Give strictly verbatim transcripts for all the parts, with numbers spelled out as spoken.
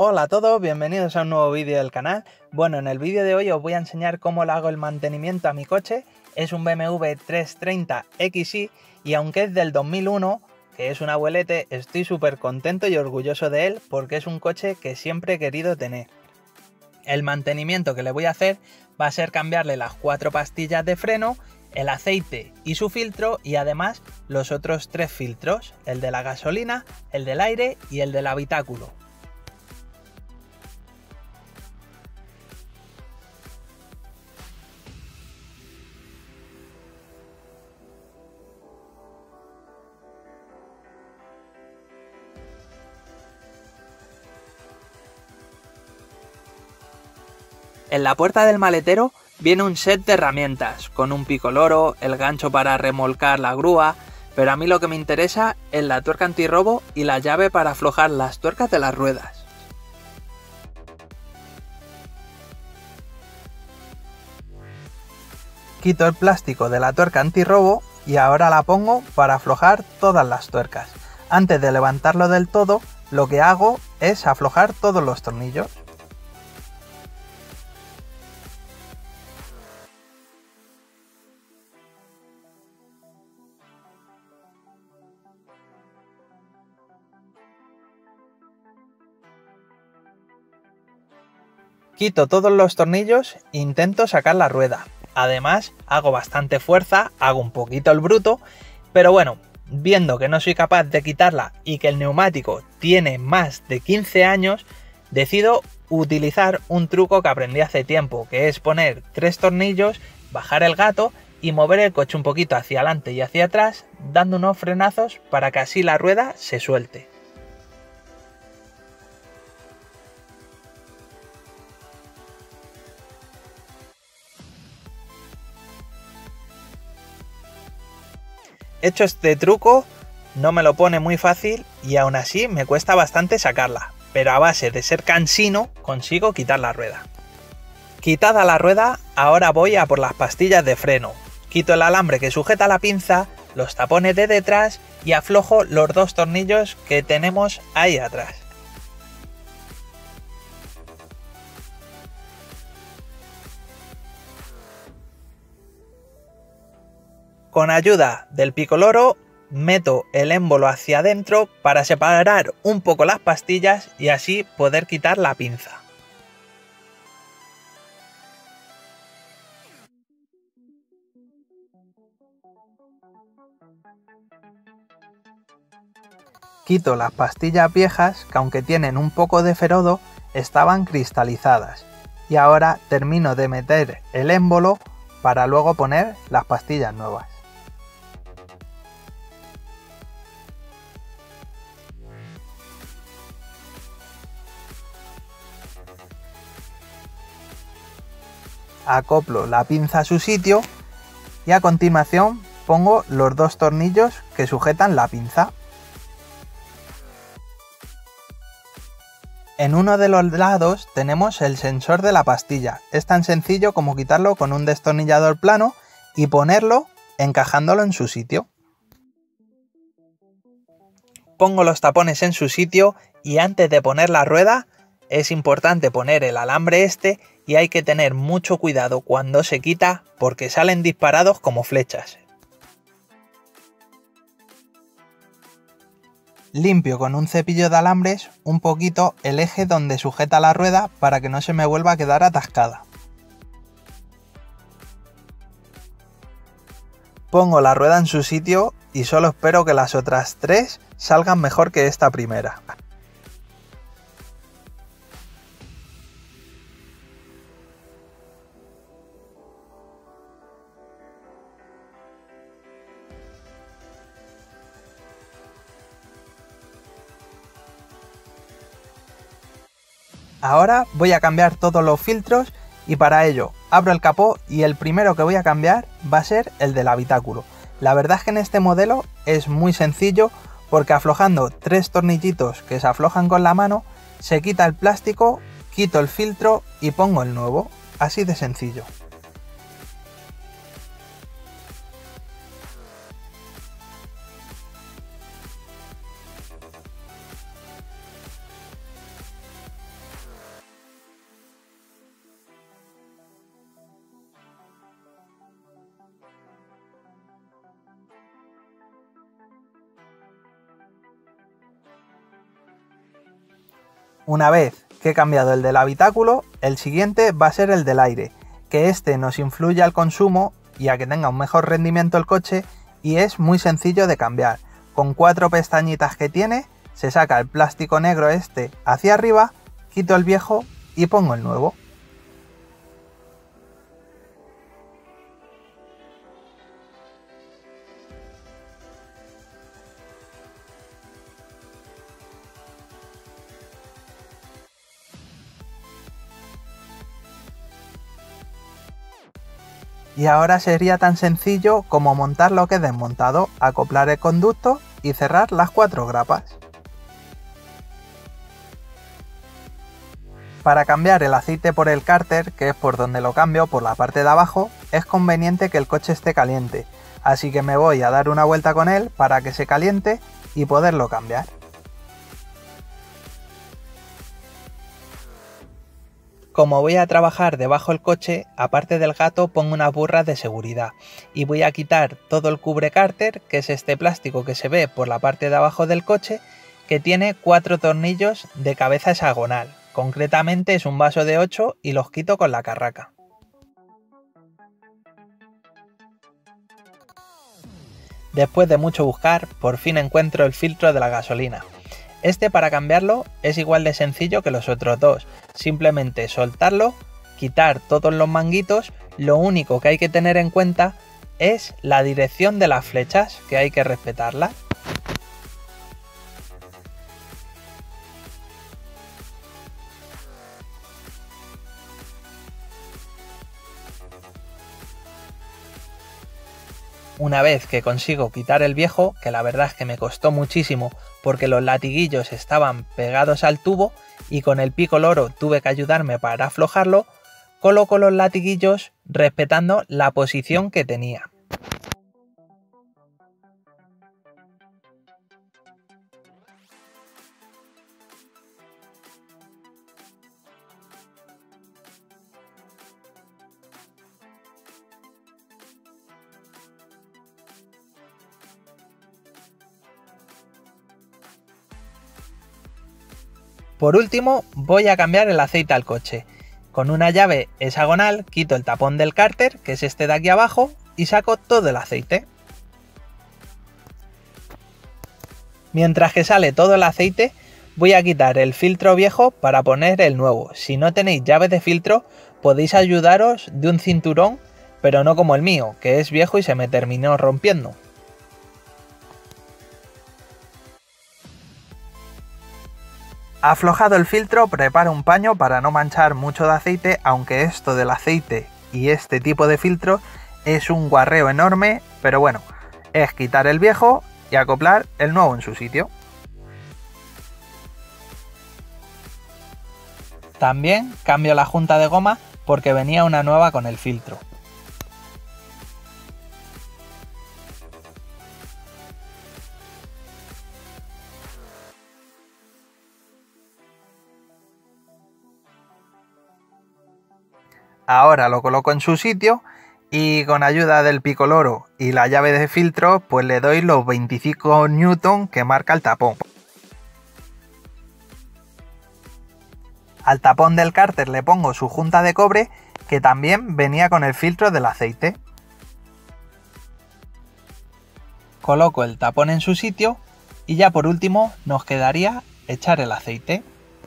Hola a todos, bienvenidos a un nuevo vídeo del canal. Bueno, en el vídeo de hoy os voy a enseñar cómo le hago el mantenimiento a mi coche. Es un B M W trescientos treinta X i y aunque es del dos mil uno, que es un abuelete, estoy súper contento y orgulloso de él porque es un coche que siempre he querido tener. El mantenimiento que le voy a hacer va a ser cambiarle las cuatro pastillas de freno, el aceite y su filtro y además los otros tres filtros, el de la gasolina, el del aire y el del habitáculo. En la puerta del maletero viene un set de herramientas, con un pico loro, el gancho para remolcar la grúa, pero a mí lo que me interesa es la tuerca antirrobo y la llave para aflojar las tuercas de las ruedas. Quito el plástico de la tuerca antirrobo y ahora la pongo para aflojar todas las tuercas. Antes de levantarlo del todo, lo que hago es aflojar todos los tornillos. Quito todos los tornillos e intento sacar la rueda. Además, hago bastante fuerza, hago un poquito el bruto, pero bueno, viendo que no soy capaz de quitarla y que el neumático tiene más de quince años, decido utilizar un truco que aprendí hace tiempo, que es poner tres tornillos, bajar el gato y mover el coche un poquito hacia adelante y hacia atrás, dando unos frenazos para que así la rueda se suelte. Hecho este truco, no me lo pone muy fácil y aún así me cuesta bastante sacarla, pero a base de ser cansino consigo quitar la rueda. Quitada la rueda, ahora voy a por las pastillas de freno. Quito el alambre que sujeta la pinza, los tapones de detrás y aflojo los dos tornillos que tenemos ahí atrás. Con ayuda del pico loro, meto el émbolo hacia adentro para separar un poco las pastillas y así poder quitar la pinza. Quito las pastillas viejas que aunque tienen un poco de ferodo, estaban cristalizadas. Y ahora termino de meter el émbolo para luego poner las pastillas nuevas. Acoplo la pinza a su sitio y a continuación pongo los dos tornillos que sujetan la pinza. En uno de los lados tenemos el sensor de la pastilla. Es tan sencillo como quitarlo con un destornillador plano y ponerlo encajándolo en su sitio. Pongo los tapones en su sitio y antes de poner la rueda es importante poner el alambre este y hay que tener mucho cuidado cuando se quita porque salen disparados como flechas. Limpio con un cepillo de alambres un poquito el eje donde sujeta la rueda para que no se me vuelva a quedar atascada. Pongo la rueda en su sitio y solo espero que las otras tres salgan mejor que esta primera. Ahora voy a cambiar todos los filtros y para ello abro el capó y el primero que voy a cambiar va a ser el del habitáculo. La verdad es que en este modelo es muy sencillo porque aflojando tres tornillitos que se aflojan con la mano, se quita el plástico, quito el filtro y pongo el nuevo. Así de sencillo. Una vez que he cambiado el del habitáculo, el siguiente va a ser el del aire, que este nos influye al consumo y a que tenga un mejor rendimiento el coche, y es muy sencillo de cambiar. Con cuatro pestañitas que tiene, se saca el plástico negro este hacia arriba, quito el viejo y pongo el nuevo. Y ahora sería tan sencillo como montar lo que he desmontado, acoplar el conducto y cerrar las cuatro grapas. Para cambiar el aceite por el cárter, que es por donde lo cambio, por la parte de abajo, es conveniente que el coche esté caliente, así que me voy a dar una vuelta con él para que se caliente y poderlo cambiar. Como voy a trabajar debajo del coche, aparte del gato pongo unas burras de seguridad y voy a quitar todo el cubre cárter, que es este plástico que se ve por la parte de abajo del coche, que tiene cuatro tornillos de cabeza hexagonal. Concretamente es un vaso de ocho y los quito con la carraca. Después de mucho buscar, por fin encuentro el filtro de la gasolina. Este, para cambiarlo, es igual de sencillo que los otros dos. Simplemente soltarlo, quitar todos los manguitos. Lo único que hay que tener en cuenta es la dirección de las flechas, que hay que respetarlas. Una vez que consigo quitar el viejo, que la verdad es que me costó muchísimo porque los latiguillos estaban pegados al tubo y con el pico loro tuve que ayudarme para aflojarlo, coloco los latiguillos respetando la posición que tenía. Por último, voy a cambiar el aceite al coche. Con una llave hexagonal quito el tapón del cárter, que es este de aquí abajo, y saco todo el aceite. Mientras que sale todo el aceite, voy a quitar el filtro viejo para poner el nuevo. Si no tenéis llave de filtro, podéis ayudaros de un cinturón, pero no como el mío, que es viejo y se me terminó rompiendo. Aflojado el filtro, preparo un paño para no manchar mucho de aceite, aunque esto del aceite y este tipo de filtro es un guarreo enorme, pero bueno, es quitar el viejo y acoplar el nuevo en su sitio. También cambio la junta de goma porque venía una nueva con el filtro. Ahora lo coloco en su sitio y con ayuda del picoloro y la llave de filtro pues le doy los veinticinco newton que marca el tapón. Al tapón del cárter le pongo su junta de cobre, que también venía con el filtro del aceite. Coloco el tapón en su sitio y ya por último nos quedaría echar el aceite.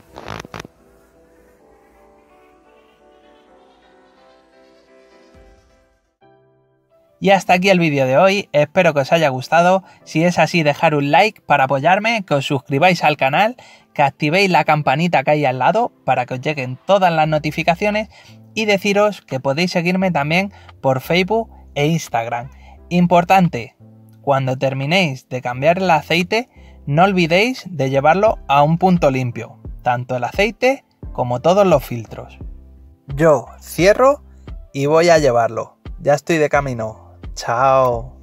Y hasta aquí el vídeo de hoy, espero que os haya gustado. Si es así, dejar un like para apoyarme, que os suscribáis al canal, que activéis la campanita que hay al lado para que os lleguen todas las notificaciones, y deciros que podéis seguirme también por Facebook e Instagram. Importante, cuando terminéis de cambiar el aceite, no olvidéis de llevarlo a un punto limpio, tanto el aceite como todos los filtros. Yo cierro y voy a llevarlo. Ya estoy de camino. Chao.